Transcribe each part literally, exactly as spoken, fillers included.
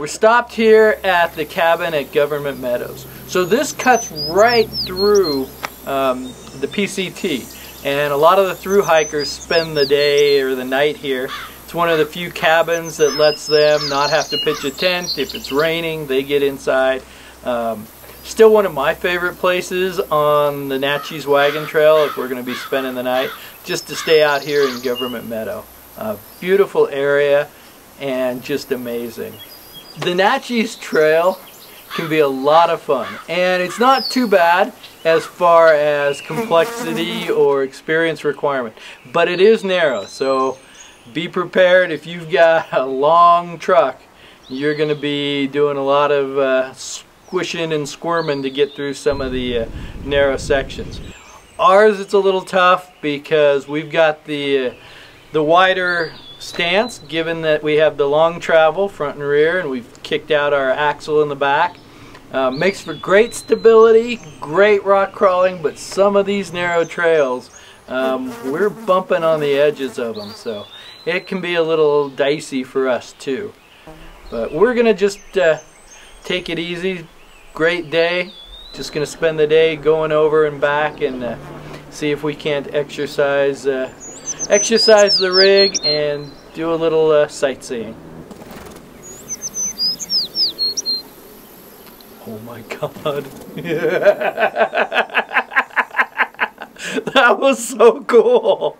We're stopped here at the cabin at Government Meadows. So this cuts right through um, the P C T, and a lot of the through hikers spend the day or the night here. It's one of the few cabins that lets them not have to pitch a tent. If it's raining, they get inside. Um, still one of my favorite places on the Naches Wagon Trail if we're going to be spending the night, just to stay out here in Government Meadow. Uh, beautiful area and just amazing. The Naches Trail can be a lot of fun, and it's not too bad as far as complexity or experience requirement, but it is narrow, so be prepared. If you've got a long truck, you're going to be doing a lot of uh, squishing and squirming to get through some of the uh, narrow sections. Ours, it's a little tough because we've got the uh, the wider stance, given that we have the long travel front and rear, and we've kicked out our axle in the back. Uh, makes for great stability, great rock crawling, but some of these narrow trails, um, we're bumping on the edges of them, so it can be a little dicey for us too. But we're gonna just uh, take it easy. Great day. Just gonna spend the day going over and back and uh, see if we can't exercise uh, exercise the rig and do a little uh, sightseeing. Oh my God. That was so cool.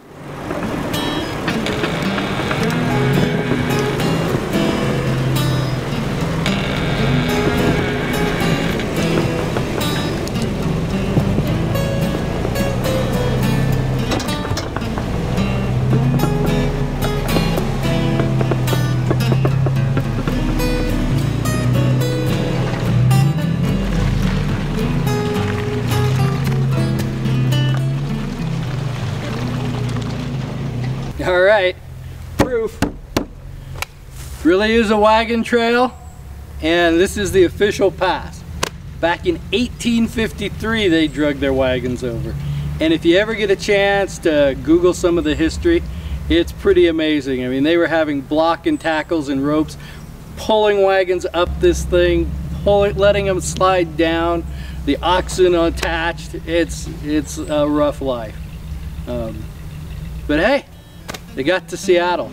All right, proof. Really is a wagon trail, and this is the official pass. Back in eighteen fifty-three, they drug their wagons over. And if you ever get a chance to Google some of the history, it's pretty amazing. I mean, they were having block and tackles and ropes, pulling wagons up this thing, pulling, letting them slide down, the oxen attached. It's, it's a rough life. Um, but hey, they got to Seattle.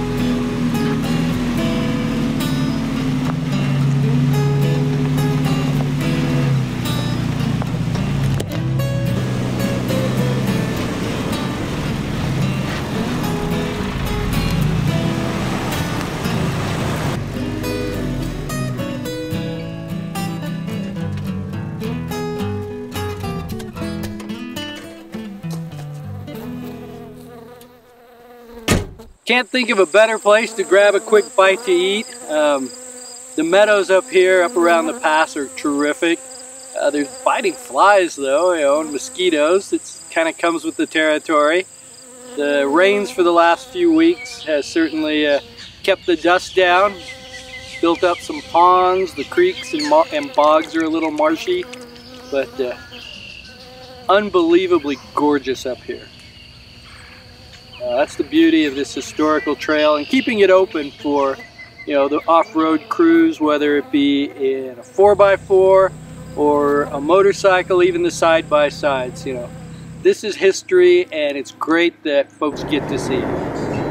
Can't think of a better place to grab a quick bite to eat. Um, the meadows up here, up around the pass, are terrific. Uh, there's biting flies though, you know, and mosquitoes. It kind of comes with the territory. The rains for the last few weeks has certainly uh, kept the dust down, built up some ponds. The creeks and, and bogs are a little marshy, but uh, unbelievably gorgeous up here. Uh, that's the beauty of this historical trail, and keeping it open for, you know, the off-road crews, whether it be in a four by four or a motorcycle, even the side-by-sides. You know, this is history, and it's great that folks get to see it.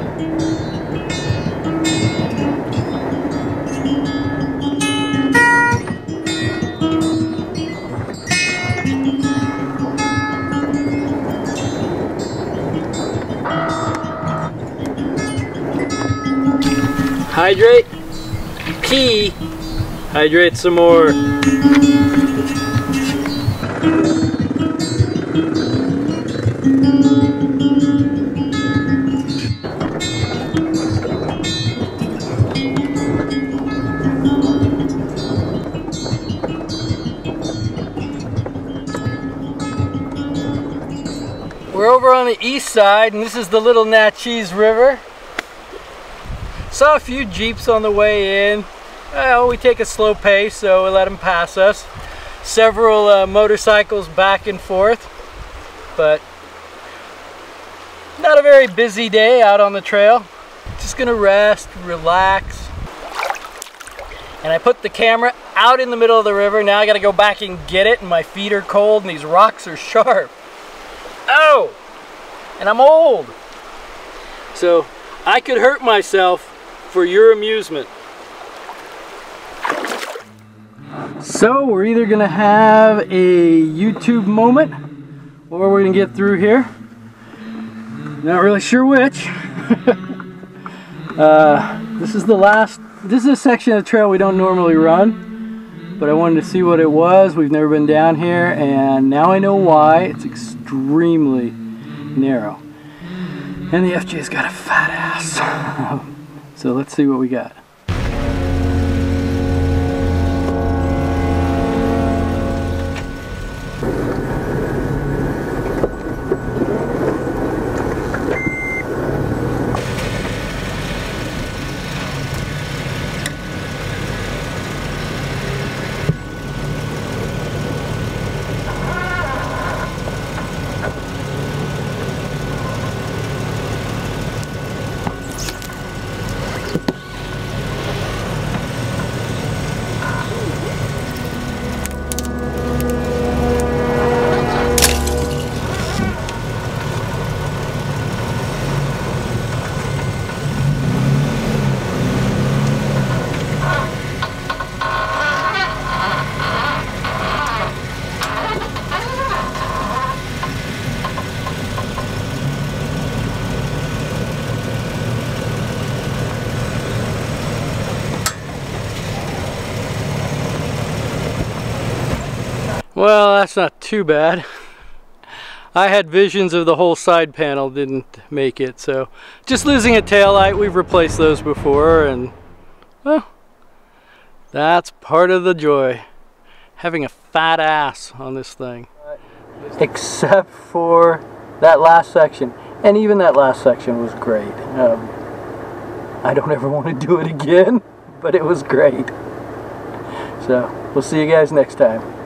Hydrate, pee, hydrate some more. We're over on the east side, and this is the Little Natches River. Saw a few Jeeps on the way in. Well, we take a slow pace, so we let them pass us. Several uh, motorcycles back and forth, but not a very busy day out on the trail. Just gonna rest, relax. And I put the camera out in the middle of the river. Now I gotta go back and get it, and my feet are cold and these rocks are sharp. Oh! And I'm old. So I could hurt myself for your amusement. So we're either gonna have a YouTube moment or we're gonna get through here. Not really sure which. uh, this is the last, this is a section of the trail we don't normally run, but I wanted to see what it was. We've never been down here, and now I know why. It's extremely narrow. And the F J's got a fat ass. So let's see what we got. Well, that's not too bad. I had visions of the whole side panel, didn't make it, so just losing a taillight. We've replaced those before, and well, that's part of the joy, having a fat ass on this thing. Except for that last section, and even that last section was great. Um, I don't ever want to do it again, but it was great. So we'll see you guys next time.